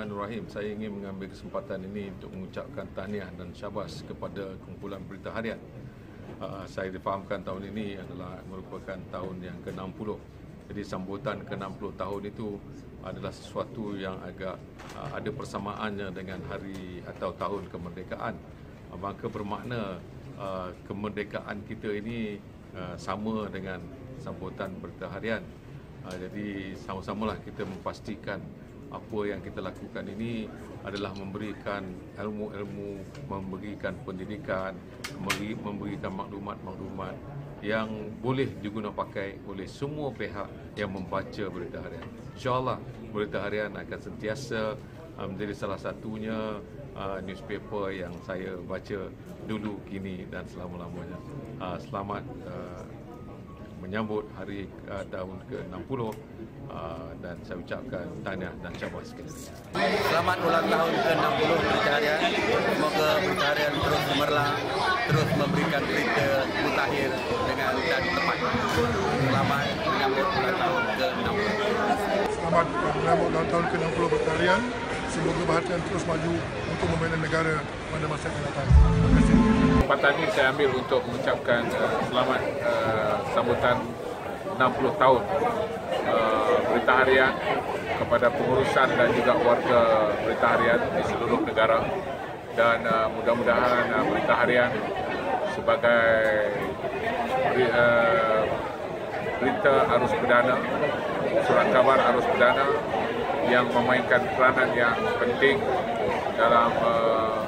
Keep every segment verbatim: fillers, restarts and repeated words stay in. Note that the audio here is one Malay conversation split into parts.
Bismillahirrahmanirrahim. Saya ingin mengambil kesempatan ini untuk mengucapkan tahniah dan syabas kepada kumpulan Berita Harian. Uh, saya difahamkan tahun ini adalah merupakan tahun yang ke enam puluh. Jadi sambutan ke enam puluh tahun itu adalah sesuatu yang agak uh, ada persamaannya dengan hari atau tahun kemerdekaan. Uh, maka bermakna uh, kemerdekaan kita ini uh, sama dengan sambutan Berita Harian. Uh, jadi sama-samalah kita memastikan apa yang kita lakukan ini adalah memberikan ilmu-ilmu, memberikan pendidikan, memberikan maklumat-maklumat yang boleh diguna pakai oleh semua pihak yang membaca Berita Harian. InsyaAllah Berita Harian akan sentiasa menjadi salah satunya uh, newspaper yang saya baca dulu, kini dan selama-lamanya. Uh, selamat uh, menyambut hari uh, tahun ke enam puluh uh, dan saya ucapkan tahniah dan syabas sekali lagi. Selamat ulang tahun ke enam puluh Berita Harian. Semoga Berita Harian terus gemerlap, terus memberikan berita mutakhir dengan dan tepat. Selamat menyambut ulang tahun ke enam puluh. Selamat menyambut ulang tahun ke enam puluh Berita Harian. Semoga Berita Harian terus maju untuk membina negara pada masa yang akan datang. Terima kasih. Kesempatan ini saya ambil untuk mengucapkan uh, selamat uh, sambutan enam puluh tahun uh, Berita Harian kepada pengurusan dan juga warga Berita Harian di seluruh negara, dan uh, mudah-mudahan uh, Berita Harian sebagai beri, uh, berita arus perdana, surat kabar arus perdana yang memainkan peranan yang penting dalam uh,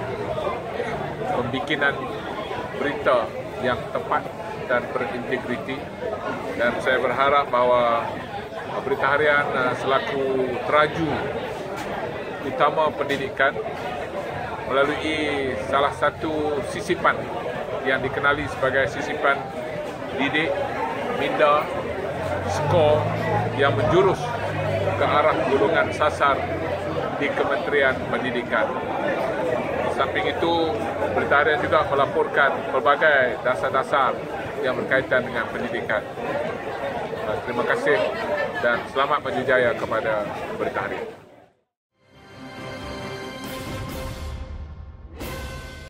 pembikinan berita yang tepat dan berintegriti, dan saya berharap bahawa Berita Harian selaku teraju utama pendidikan melalui salah satu sisipan yang dikenali sebagai sisipan didik, minda, skor yang menjurus ke arah golongan sasar di Kementerian Pendidikan. Samping itu, Berita Harian juga melaporkan pelbagai dasar-dasar yang berkaitan dengan pendidikan. Terima kasih dan selamat maju jaya kepada Berita Harian.